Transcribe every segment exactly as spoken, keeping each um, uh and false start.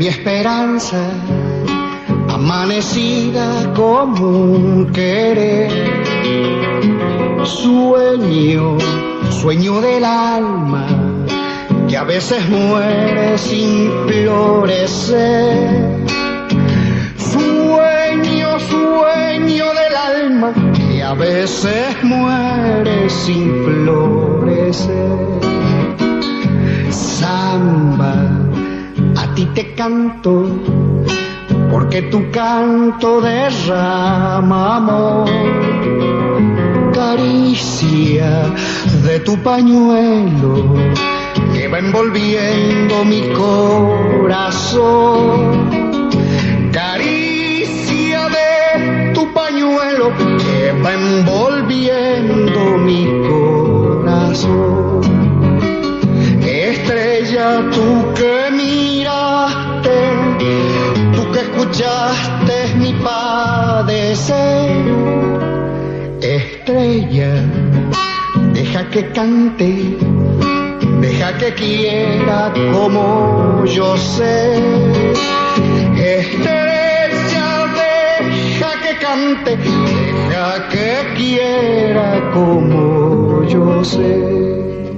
mi esperanza, amanecida como un querer. Sueño, sueño del alma, que a veces muere sin florecer. Sueño, sueño del alma, que a veces muere sin florecer. Samba, a ti te canto, porque tu canto derrama amor. Caricia de tu pañuelo, que va envolviendo mi corazón. Caricia de tu pañuelo, que va envolviendo mi corazón. Estrella, tú que miraste, tú que escuchaste mi padecer. Estrella, deja que cante, deja que quiera como yo sé. Estrella, deja que cante, deja que quiera como yo sé.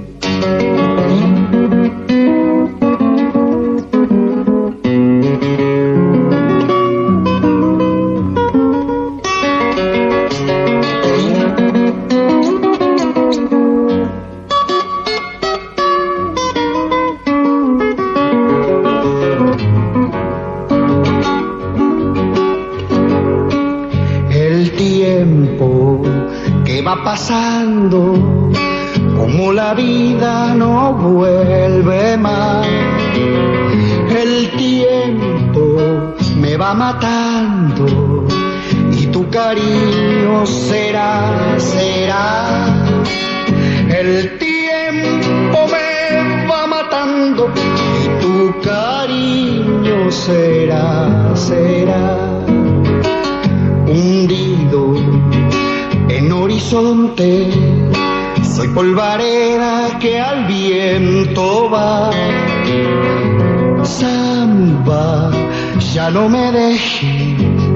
Va pasando, como la vida no vuelve más. El tiempo me va matando y tu cariño será, será. El tiempo me va matando y tu cariño será, será. Hundido en horizonte, soy polvareda que al viento va. Samba, ya no me dejes,